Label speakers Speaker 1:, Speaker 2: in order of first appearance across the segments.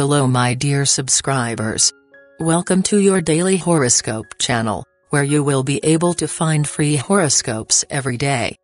Speaker 1: Hello my dear subscribers. Welcome to your daily horoscope channel, where you will be able to find free horoscopes every day.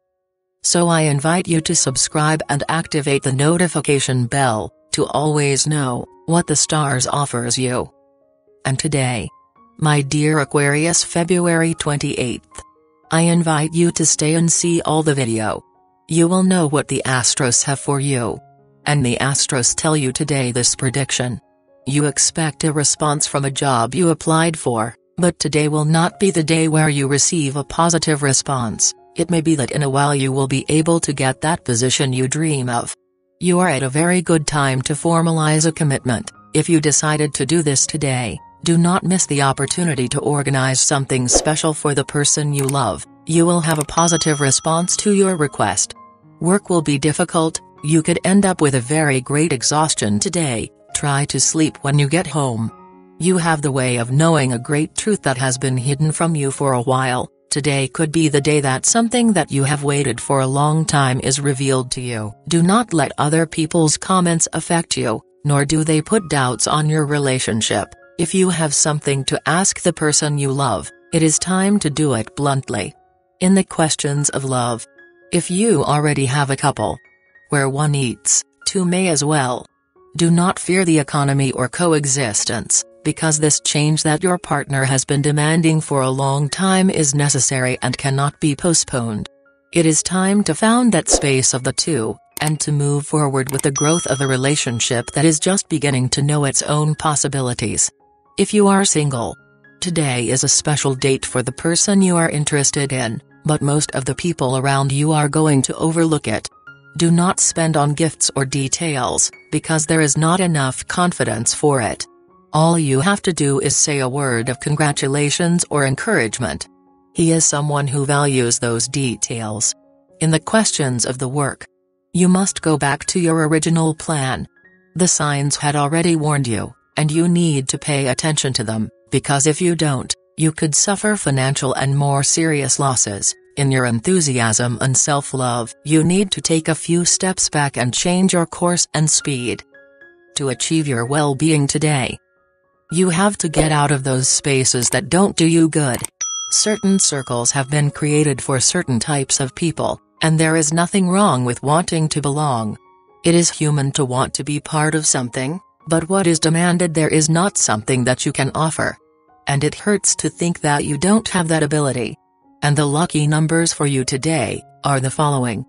Speaker 1: So I invite you to subscribe and activate the notification bell, to always know what the stars offers you. And today, my dear Aquarius February 28th, I invite you to stay and see all the video. You will know what the Astros have for you. And the Astros tell you today this prediction. You expect a response from a job you applied for, but today will not be the day where you receive a positive response. It may be that in a while you will be able to get that position you dream of. You are at a very good time to formalize a commitment. If you decided to do this today, do not miss the opportunity to organize something special for the person you love. You will have a positive response to your request. Work will be difficult. You could end up with a very great exhaustion today. Try to sleep when you get home. You have the way of knowing a great truth that has been hidden from you for a while. Today could be the day that something that you have waited for a long time is revealed to you. Do not let other people's comments affect you, nor do they put doubts on your relationship. If you have something to ask the person you love, it is time to do it bluntly. In the questions of love, if you already have a couple, where one eats, two may as well. Do not fear the economy or coexistence, because this change that your partner has been demanding for a long time is necessary and cannot be postponed. It is time to found that space of the two, and to move forward with the growth of a relationship that is just beginning to know its own possibilities. If you are single, today is a special date for the person you are interested in, but most of the people around you are going to overlook it. Do not spend on gifts or details, because there is not enough confidence for it. All you have to do is say a word of congratulations or encouragement. He is someone who values those details. In the questions of the work, you must go back to your original plan. The signs had already warned you, and you need to pay attention to them, because if you don't, you could suffer financial and more serious losses. In your enthusiasm and self-love, you need to take a few steps back and change your course and speed. To achieve your well-being today, you have to get out of those spaces that don't do you good. Certain circles have been created for certain types of people, and there is nothing wrong with wanting to belong. It is human to want to be part of something, but what is demanded there is not something that you can offer. And it hurts to think that you don't have that ability. And the lucky numbers for you today are the following: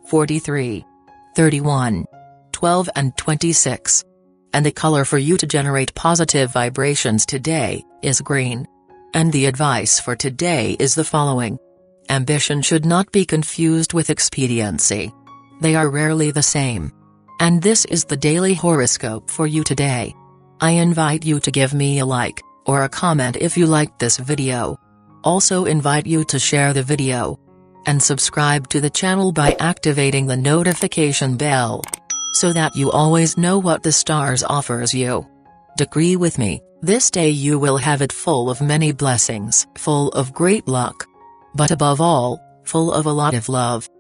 Speaker 1: 43, 31, 12 and 26. And the color for you to generate positive vibrations today is green. And the advice for today is the following: ambition should not be confused with expediency. They are rarely the same. And this is the daily horoscope for you today. I invite you to give me a like, or a comment if you liked this video. Also invite you to share the video. And subscribe to the channel by activating the notification bell, so that you always know what the stars offers you. Decree with me, this day you will have it full of many blessings, full of great luck. But above all, full of a lot of love.